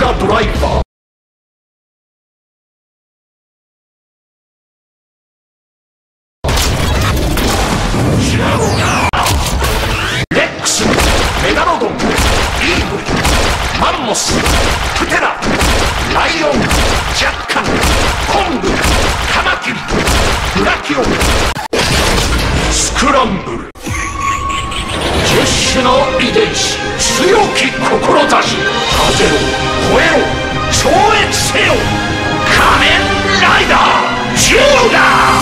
ガドライバー。レックス、メガロドン、イーブル、マンモス、プテラ、ライオン、ジャッカ、コング、カマキリ、ブラキオン、スクランブル。10種の遺伝子、強き志、風ろ、吠えろ、超越せよ、仮面ライダージューガー。